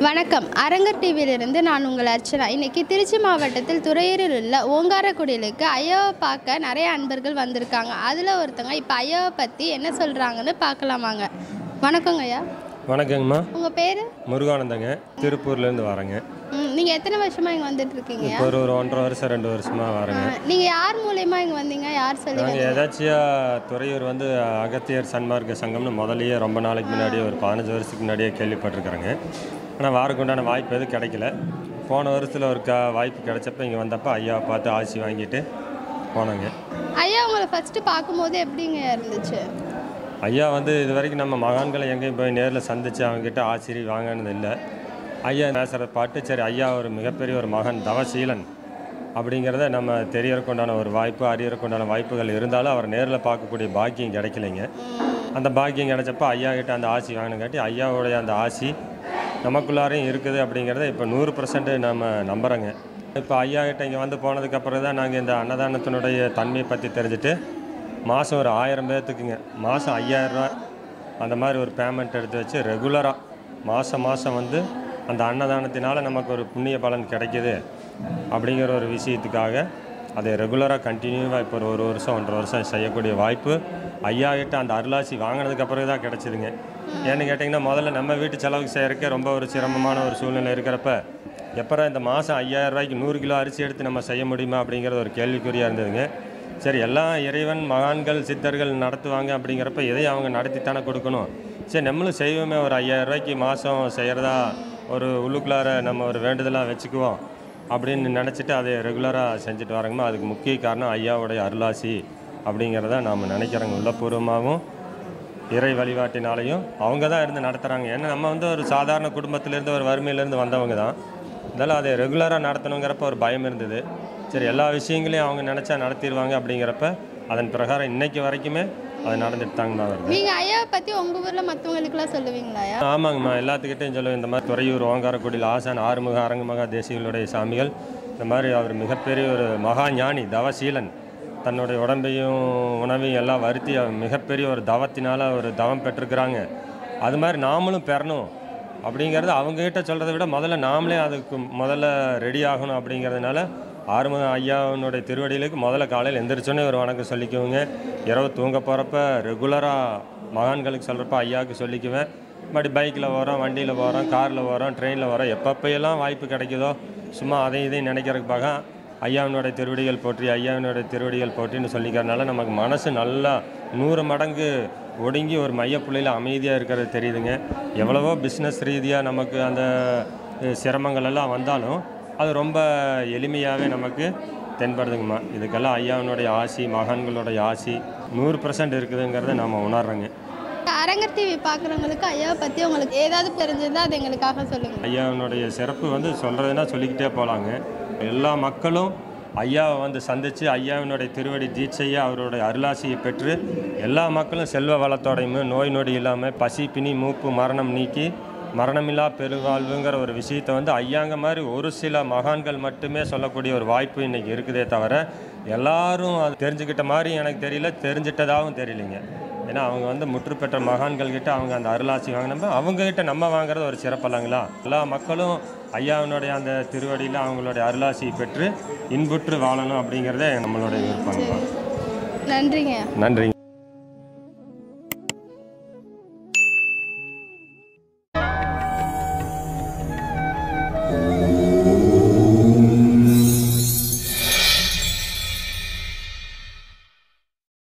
வணக்கம். அரங்க டிவியிலிருந்து நான் உங்கள் அர்ச்சனா. இன்றைக்கி திருச்சி மாவட்டத்தில் துறையூரில் உள்ள ஓங்காரக்குடிலுக்கு ஐயாவை பார்க்க நிறைய அன்பர்கள் வந்திருக்காங்க. அதில் ஒருத்தங்க இப்போ ஐயாவை பற்றி என்ன சொல்கிறாங்கன்னு பார்க்கலாமாங்க. வணக்கங்க ஐயா. வணக்கங்கம்மா. உங்கள் பேர்? முருகானந்தங்க. திருப்பூர்லேருந்து வரேங்க. நீங்கள் எத்தனை வருஷமாக இங்கே வந்துட்டுருக்கீங்க? இப்போ ஒரு 1.5 வருஷம் 2 வருஷமாக வரேங்க. நீங்கள் யார் மூலயமா இங்கே வந்தீங்க? யார் சொல்லி? நாங்கள் ஏதாச்சியாக துறையூர் வந்து அகத்தியர் சன்மார்க சங்கம்னு முதலையே ரொம்ப நாளைக்கு முன்னாடியே ஒரு 15 வருஷத்துக்கு முன்னாடியே கேள்விப்பட்டிருக்கிறேங்க. ஆனால் வாரக்குண்டான வாய்ப்பு எதுவும் கிடைக்கல. போன வருஷத்தில் ஒரு வாய்ப்பு கிடைச்சப்ப இங்கே வந்தப்போ ஐயாவை பார்த்து ஆசி வாங்கிட்டு போனோங்க. ஐயா உங்களை ஃபஸ்ட்டு பார்க்கும்போது எப்படிங்க இருந்துச்சு? ஐயா வந்து இது வரைக்கும் நம்ம மகான்களை எங்கேயும் போய் நேரில் சந்தித்து அவங்ககிட்ட ஆசிரி வாங்கினது இல்லை. ஐயா பேசுகிறத பாட்டு சரி ஐயா ஒரு மிகப்பெரிய ஒரு மகன் தவசீலன் அப்படிங்கிறத நம்ம தெரியறக்குண்டான ஒரு வாய்ப்பு அறியறக்குண்டான வாய்ப்புகள் இருந்தாலும் அவர் நேரில் பார்க்கக்கூடிய பாக்கியம் கிடைக்கலைங்க. அந்த பாக்கியம் கிடைச்சப்போ ஐயா கிட்ட அந்த ஆசி வாங்கினங்காட்டி ஐயாவுடைய அந்த ஆசி நமக்குள்ளாரையும் இருக்குது அப்படிங்கிறத இப்போ 100% நம்ம நம்புகிறோங்க. இப்போ ஐயா கிட்ட இங்கே வந்து போனதுக்கப்புறம் தான் நாங்கள் இந்த அன்னதானத்தினுடைய தன்மையை பற்றி தெரிஞ்சுட்டு மாதம் ஒரு 1000 பேர்த்துக்குங்க மாதம் 5000 ரூபா அந்த மாதிரி ஒரு பேமெண்ட் எடுத்து வச்சு ரெகுலராக மாதம் வந்து அந்த அன்னதானத்தினால் நமக்கு ஒரு புண்ணிய பலன் கிடைக்கிது அப்படிங்கிற ஒரு விஷயத்துக்காக அதை ரெகுலராக கண்டினியூவாக இப்போ ஒரு வருஷம் 1.5 வருஷம் செய்யக்கூடிய வாய்ப்பு ஐயா கிட்ட அந்த அருளாசி வாங்கினதுக்கப்புறம் தான் கிடச்சிதுங்க. ஏன்னு கேட்டிங்கன்னா முதல்ல நம்ம வீட்டு செலவுக்கு செய்கிறக்கே ரொம்ப ஒரு சிரமமான ஒரு சூழ்நிலை இருக்கிறப்ப எப்போ இந்த மாதம் 5000 ரூபாய்க்கு 100 கிலோ அரிசி எடுத்து நம்ம செய்ய முடியுமா அப்படிங்கிறது ஒரு கேள்விக்குறியாக இருந்ததுங்க. சரி எல்லாம் இறைவன் மகான்கள் சித்தர்கள் நடத்துவாங்க அப்படிங்கிறப்ப எதையும் அவங்க நடத்தித்தானே கொடுக்கணும். சரி நம்மளும் செய்வோமே ஒரு 5000 ரூபாய்க்கு மாதம் செய்கிறதா ஒரு உள்ளுக்குள்ளார நம்ம ஒரு வேண்டுதலாக வச்சுக்குவோம் அப்படின்னு நினச்சிட்டு அதை ரெகுலராக செஞ்சுட்டு வரோங்கம்மா. அதுக்கு முக்கிய காரணம் ஐயாவுடைய அருளாசி அப்படிங்கிறத நாம் நினைக்கிறோங்க. உள்ளபூர்வமாகவும் இறை வழிபாட்டினாலையும் அவங்க தான் இருந்து நடத்துகிறாங்க. ஏன்னா நம்ம வந்து ஒரு சாதாரண குடும்பத்திலேருந்து ஒரு வறுமையிலேருந்து வந்தவங்க தான். இதெல்லாம் அதை ரெகுலராக நடத்தணுங்கிறப்ப ஒரு பயம் இருந்தது. சரி எல்லா விஷயங்களையும் அவங்க நினச்சா நடத்திடுவாங்க அப்படிங்கிறப்ப அதன் பிரகாரம் இன்றைக்கி வரைக்குமே அது நடந்துட்டு தாங்கம்மா வருது. நீங்கள் ஐயாவை பற்றி உங்கள் ஊரில் மற்றவங்களுக்குலாம் சொல்லுவீங்களா? ஆமாங்கம்மா, எல்லாத்துக்கிட்டையும் சொல்லுவேன். இந்த மாதிரி துறையூர் ஓங்காரக்குடில் ஆசான் ஆறுமுக அரங்கமகா தேசிகளுடைய சாமிகள் இந்த மாதிரி அவர் மிகப்பெரிய ஒரு மகா ஞானி தவசீலன். தன்னுடைய உடம்பையும் உணவையும் எல்லாம் வருத்தி அவர் மிகப்பெரிய ஒரு தவத்தினால் ஒரு தவம் பெற்றிருக்கிறாங்க. அது மாதிரி நாமளும் பெறணும் அப்படிங்கிறது அவங்ககிட்ட சொல்கிறத விட முதல்ல நாமளே அதுக்கு முதல்ல ரெடி ஆகணும். அப்படிங்கிறதுனால ஆறுமுக ஐயாவுடைய திருவடிகளுக்கு முதல்ல காலையில் எந்திரிச்சோன்னே ஒரு வணக்கம் சொல்லிக்குவோங்க. இரவு தூங்க போகிறப்ப ரெகுலராக மகான்களுக்கு சொல்கிறப்ப ஐயாவுக்கு சொல்லிக்குவேன். மறுபடி பைக்கில் வரோம், வண்டியில் போகிறோம், காரில் வரோம், ட்ரெயினில் வரோம், எப்பப்பையெல்லாம் வாய்ப்பு கிடைக்குதோ சும்மா அதையும் இதையும் நினைக்கிறதுக்காக ஐயாவினுடைய திருவடிகள் போற்றி ஐயாவினுடைய திருவடிகள் போற்றின்னு சொல்லிக்கிறதுனால நமக்கு மனசு நல்லா 100 மடங்கு ஒடுங்கி ஒரு மையப்புள்ளியில் அமைதியாக இருக்கிறது தெரியுதுங்க. எவ்வளவோ பிஸ்னஸ் ரீதியாக நமக்கு அந்த சிரமங்கள் எல்லாம் வந்தாலும் அது ரொம்ப எளிமையாகவே நமக்கு தென்படுதுங்கம்மா. இதுக்கெல்லாம் ஐயாவினுடைய ஆசி மகான்களுடைய ஆசி 100% இருக்குதுங்கிறத நம்ம உணர்றோங்க. அரங்க டிவி பார்க்குறவங்களுக்கு ஐயாவை பற்றி உங்களுக்கு ஏதாவது தெரிஞ்சிருந்தால் அது எங்களுக்காக சொல்லுங்கள். ஐயாவினுடைய சிறப்பு வந்து சொல்கிறதுனா சொல்லிக்கிட்டே போகலாங்க. எல்லா மக்களும் ஐயாவை வந்து சந்தித்து ஐயாவினுடைய திருவடி தீட்சையை அவருடைய அருளாசியை பெற்று எல்லா மக்களும் செல்வ வளத்தோடையும் நோய் நொடி இல்லாமல் பசி பிணி மூப்பு மரணம் நீக்கி மரணமில்லா பெருவாழ்வுங்கிற ஒரு விஷயத்தை வந்து ஐயாங்க மாதிரி ஒரு சில மகான்கள் மட்டுமே சொல்லக்கூடிய ஒரு வாய்ப்பு இன்றைக்கி இருக்குதே தவிர எல்லாரும் அது தெரிஞ்சுக்கிட்ட மாதிரி எனக்கு தெரியல, தெரிஞ்சிட்டதாகவும் தெரியலைங்க. ஏன்னா அவங்க வந்து முற்று பெற்ற மகான்கள்கிட்ட அவங்க அந்த அருளாசி வாங்கினப்ப அவங்ககிட்ட நம்ம வாங்குறது ஒரு சிறப்பல்லங்களா. எல்லா மக்களும் ஐயாவினுடைய அந்த திருவடியில் அவங்களுடைய அருளாசியை பெற்று இன்புற்று வாழணும் அப்படிங்கிறதே நம்மளுடைய விருப்பம். நன்றிங்க. நன்றிங்க.